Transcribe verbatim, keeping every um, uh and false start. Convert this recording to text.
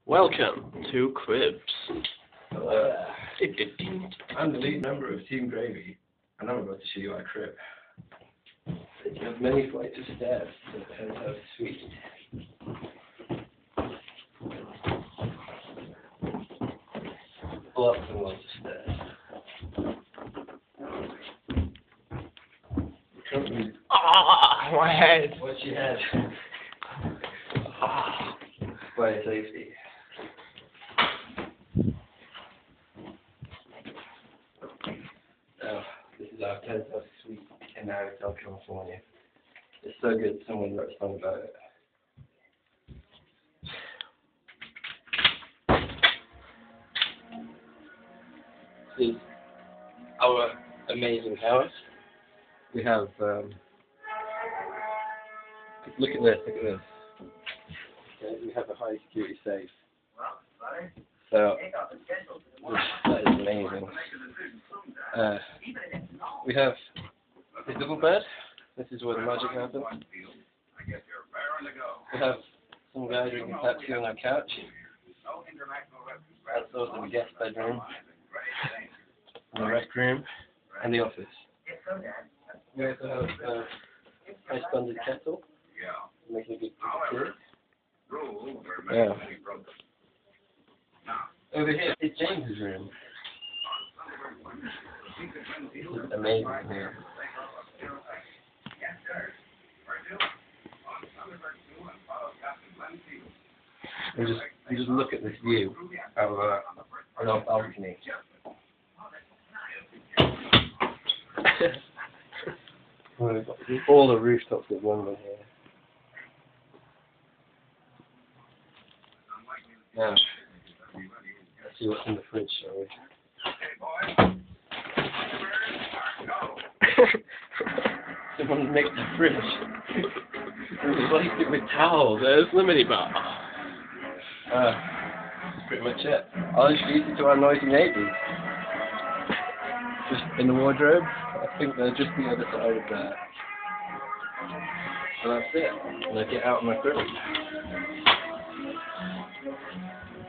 Welcome to Cribs. Uh, I'm the lead member of Team Gravy, and I'm about to show you our crib. You have many flights of stairs to the penthouse suite. Lots and lots of stairs. Currently, Ah, my head. what's your head? Ah. Fire safety. Now, this is our penthouse suite in Hotel California. It's so good, someone wrote a song about it. This is our amazing house. We have, um, look at this, look at this. Okay, we have a high security safe. So, this, that is amazing. Uh, we have a double bed. This is where the magic happens. We have some guy drinking Pepsi on our couch. That's also the guest bedroom, and the rec room, and the office. We also have a high standard kettle, making a good cup of tea. Yeah. Over here is James's room. This is amazing here. And just, and just look at this view of uh, an old balcony. All the rooftops at one one here. Now, let's see what's in the fridge, shall we? Someone mixed the fridge. Replaced it with towels. There's the minibar. Uh, that's pretty much it. I'll introduce you to our noisy neighbours. Just in the wardrobe. I think they're just the other side of that. And that's it. And I get out of my crib.